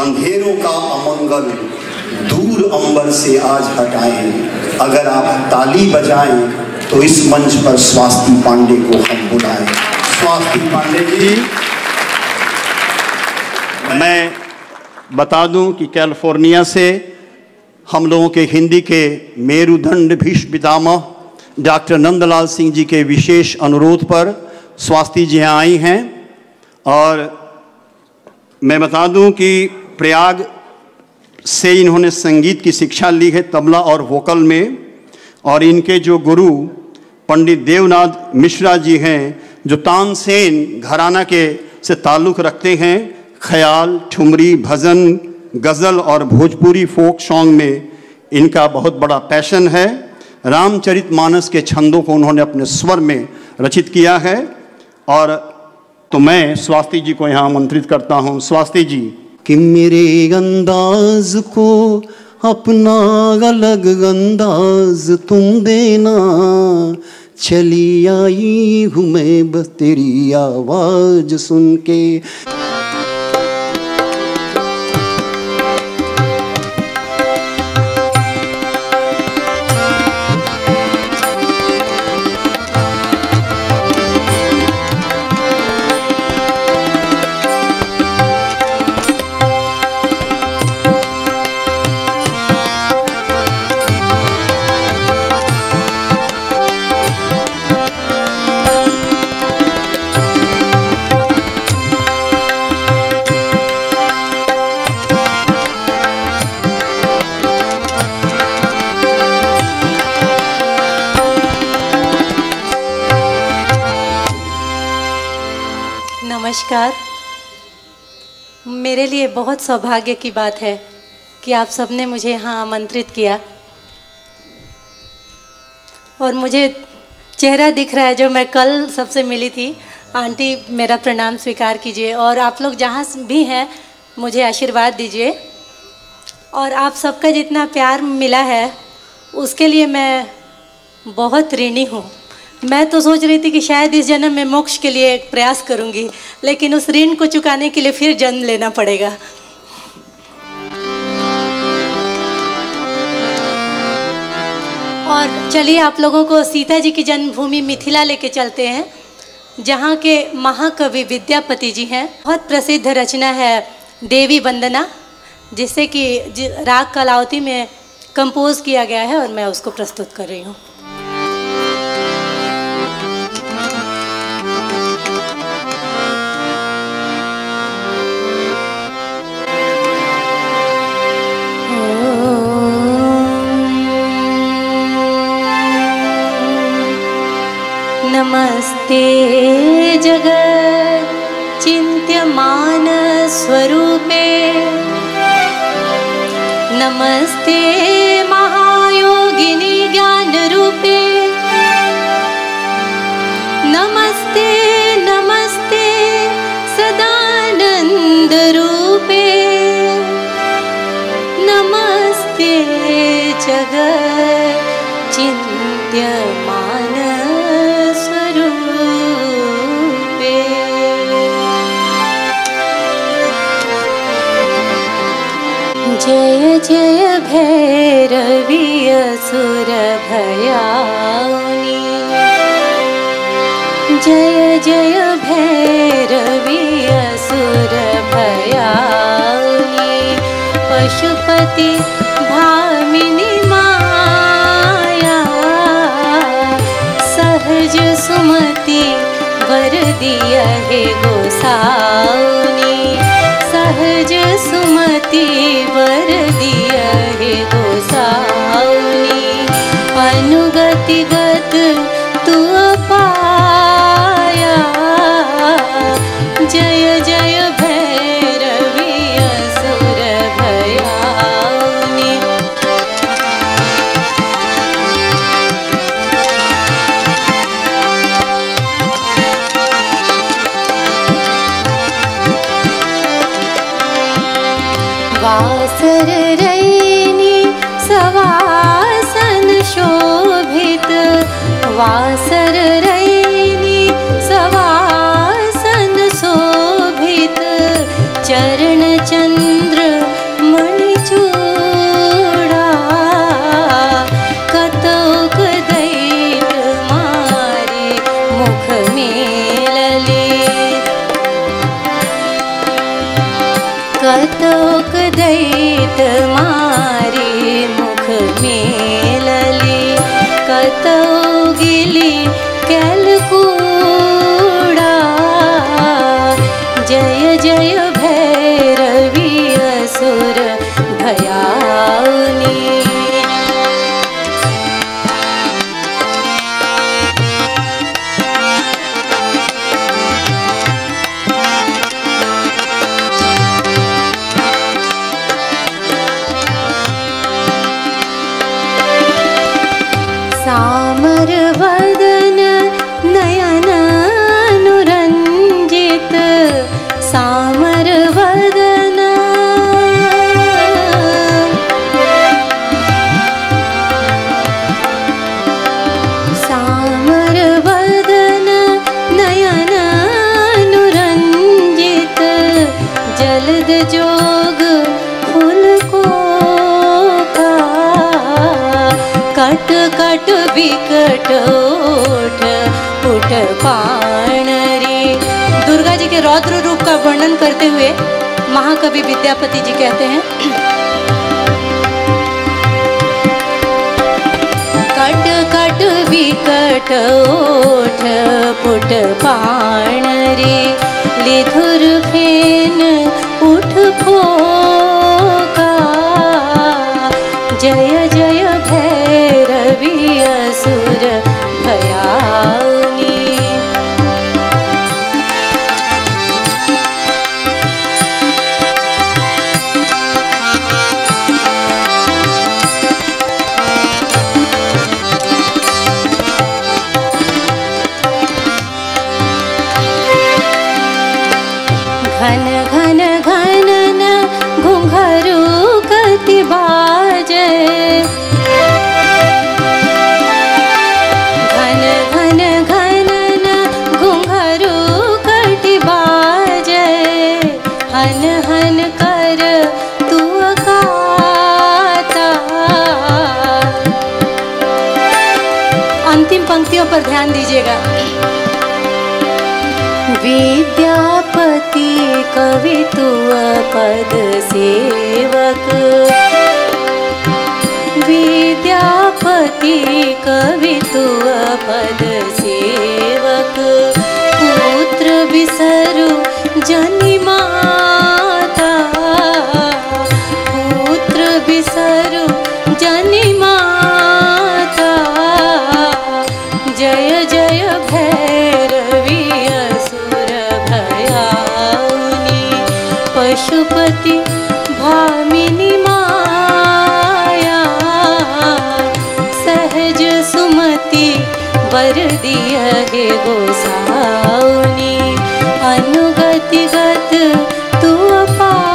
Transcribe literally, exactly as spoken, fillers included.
अंधेरों का अमंगल दूर अंबर से आज हटाएं। अगर आप ताली बजाएं तो इस मंच पर स्वास्थी पांडे को हम बुलाएं। स्वास्थी पांडे जी। मैं बता दूं कि कैलिफोर्निया से हम लोगों के हिंदी के मेरुदंड भीष्म पितामह डॉक्टर नंदलाल सिंह जी के विशेष अनुरोध पर स्वास्थी जी यहाँ आई हैं। और मैं बता दूं कि प्रयाग से इन्होंने संगीत की शिक्षा ली है, तबला और वोकल में। और इनके जो गुरु पंडित देवनाथ मिश्रा जी हैं, जो तानसेन घराना के से ताल्लुक़ रखते हैं। ख्याल, ठुमरी, भजन, गज़ल और भोजपुरी फोक सॉन्ग में इनका बहुत बड़ा पैशन है। रामचरितमानस के छंदों को उन्होंने अपने स्वर में रचित किया है। और तो मैं स्वास्थी जी को यहाँ आमंत्रित करता हूँ। स्वास्थी जी। कि मेरे अंदाज को अपना अलग अंदाज तुम देना, चली आई हूँ मैं बस तेरी आवाज सुन के। नमस्कार। मेरे लिए बहुत सौभाग्य की बात है कि आप सबने मुझे यहाँ आमंत्रित किया और मुझे चेहरा दिख रहा है जो मैं कल सबसे मिली थी। आंटी, मेरा प्रणाम स्वीकार कीजिए और आप लोग जहाँ भी हैं मुझे आशीर्वाद दीजिए। और आप सबका जितना प्यार मिला है उसके लिए मैं बहुत ऋणी हूँ। मैं तो सोच रही थी कि शायद इस जन्म में मोक्ष के लिए एक प्रयास करूंगी, लेकिन उस ऋण को चुकाने के लिए फिर जन्म लेना पड़ेगा। और चलिए आप लोगों को सीता जी की जन्मभूमि मिथिला लेके चलते हैं, जहाँ के महाकवि विद्यापति जी हैं। बहुत प्रसिद्ध रचना है देवी वंदना, जिसे कि राग कलावती में कंपोज किया गया है और मैं उसको प्रस्तुत कर रही हूँ। नमस्ते जगत चिन्त्यमान स्वरूपे, नमस्ते महायोगिनी ज्ञान रूपे, नमस्ते नमस्ते सदानंद रूपे, नमस्ते जगत चिन्त्यमान जय जय भैरवी असुर भयाउनी, जय जय भैरवी असुर भयाउनी, पशुपति भामिनी माया, सहज सुमति वर दिया है गोसाउनी, सहज सुमति वर दिया है गोसाउनी, अनुगति गत तू पाया, जय जय भैरवी असुर भयाउनी। वासर रैनी सवासन शोभित, वासर रैनी सवासन शोभित, चरण चंद्र कतोक दैत मारी मुख मेलली, कतो गिली कैलकूड़ा। जय जय भैरवी असुर भयाउनी। सामर वदन नयन अनुरंजित, सामर वदन सामर वदन नयन अनुरंजित, जलद जोग फूल को का। कट कट विकट ओठ उठ पाणरी। दुर्गा जी के रौद्र रूप का वर्णन करते हुए महाकवि विद्यापति जी कहते हैं, कट कट विकट ओठ पुट पाणरी, लिधुर फेन उठ फोका। जय जय भैरवी असुर भयाउनी। घन घन घनन घुंघरू कति बाजे, घन घन घनन घुंघरू कति बाजे। हन हन कर तू गाता। अंतिम पंक्तियों पर ध्यान दीजिएगा। विद्यापति कवितुअ पद सेवक, विद्यापति कवितुअ पद सेवक। पुत्र बिसरु जनि माता, पुत्र बिसरु जनि माता। जय जय भैरवी असुर भयाउनी। पशुपति भामिनी माया, सहज सुमति वर दिया हे गोसाउनी। अनुगति गत तू अपा